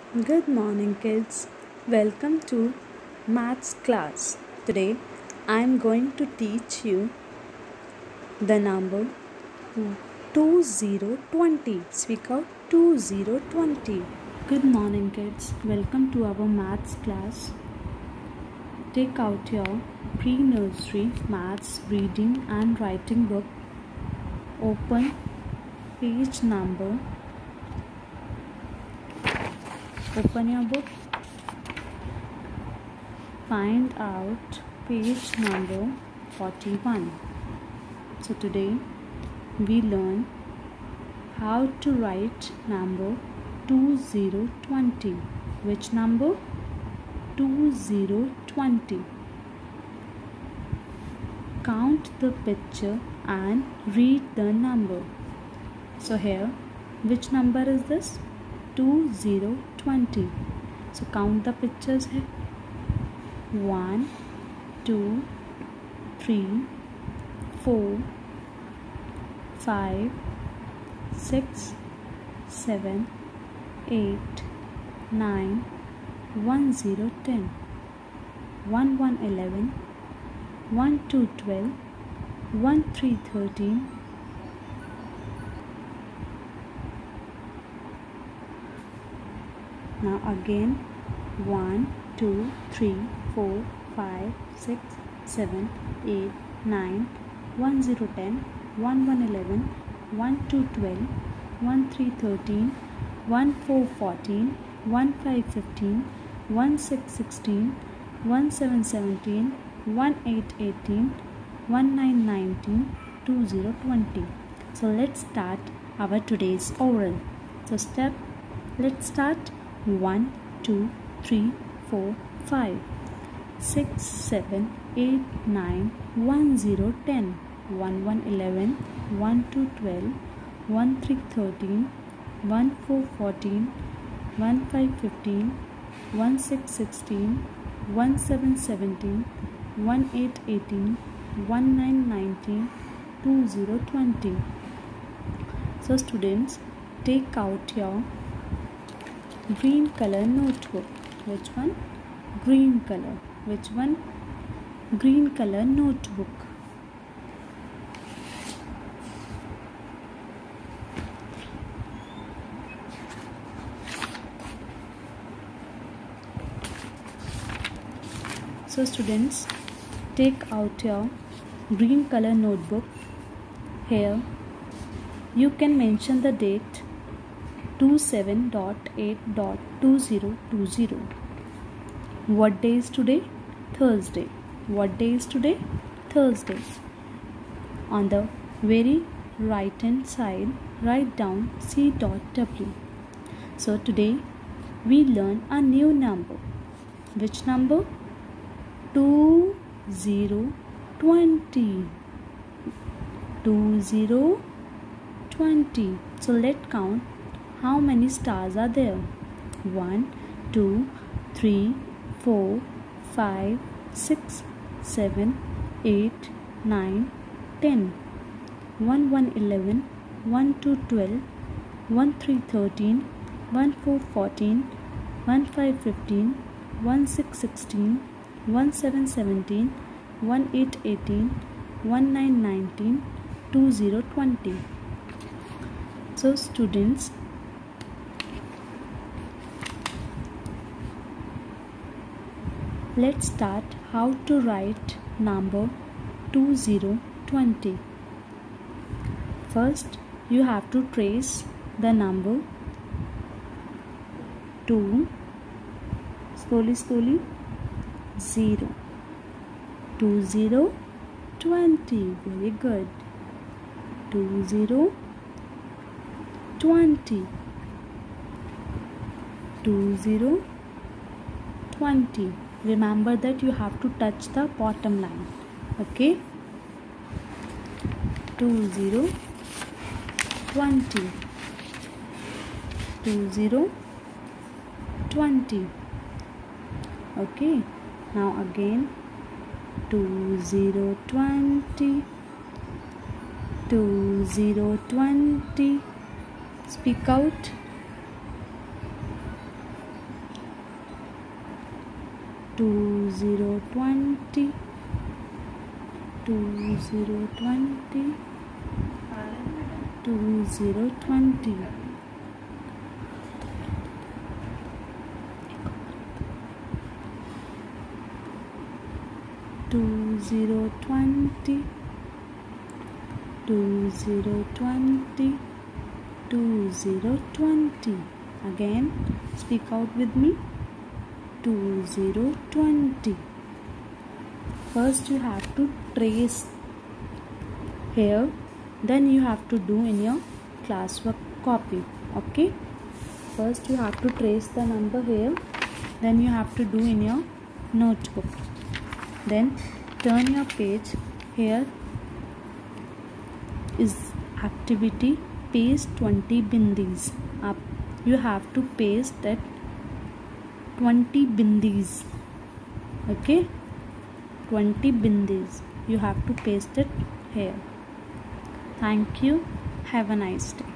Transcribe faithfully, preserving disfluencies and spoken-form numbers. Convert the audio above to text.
Good morning, kids. Welcome to maths class. Today I am going to teach you the number two zero twenty. Speak out two zero twenty. Good morning, kids. Welcome to our maths class. Take out your pre nursery maths reading and writing book. Open page number. Open your book. Find out page number forty-one. So today we learn how to write number two zero twenty. Which number? two zero twenty. Count the picture and read the number. So here, which number is this? two zero twenty. So count the pictures here. one, two, three, four, five, six, seven, eight, nine, one zero ten, one one eleven, one two twelve, one three thirteen, now again one, two, three, four, five, six, seven, eight, nine, one zero ten, one one eleven, one two twelve, one three thirteen, one four fourteen, one five fifteen, one six sixteen, one seven seventeen, one eight eighteen, one nine nineteen, two zero twenty. So let's start our today's oral. So step, let's start. one, two, three, four, five, six, seven, eight, nine, one zero ten, one one eleven, one two twelve, one three thirteen, one four fourteen, one five fifteen, one six sixteen, one seven seventeen, one eight eighteen, one nine nineteen, two zero twenty. So students, take out your green color notebook. Which one? Green color. Which one? Green color notebook. So students, take out your green color notebook. Here you can mention the date two seven dot eight dot two zero two zero. What day is today? Thursday. What day is today? Thursday. On the very right hand side, write down C dot W. So today we learn a new number. Which number? two zero twenty. two zero twenty. So let's count how many stars are there. one, two, three, four, five, six, seven, eight, nine, ten, one one eleven, one two twelve, one three thirteen, one four fourteen, one five fifteen, one six sixteen, one seven seventeen, one eight eighteen, one nine nineteen, two zero twenty. So students, let's start how to write number two zero twenty. First, you have to trace the number two, slowly, slowly, zero, two zero twenty. Very good. two zero twenty. two zero twenty. Remember that you have to touch the bottom line. Okay? two zero twenty. two zero twenty. Okay? Now again two zero twenty. two zero twenty. Speak out. two zero twenty, two zero twenty, two zero twenty, two zero twenty, two zero twenty, two zero twenty. Again, speak out with me. two zero twenty. First you have to trace here, then you have to do in your classwork copy. Okay, first you have to trace the number here, then you have to do in your notebook. Then turn your page. Here is activity, paste twenty bindis. Up you have to paste that twenty bindis. Okay, twenty bindis you have to paste it here. Thank you. Have a nice day.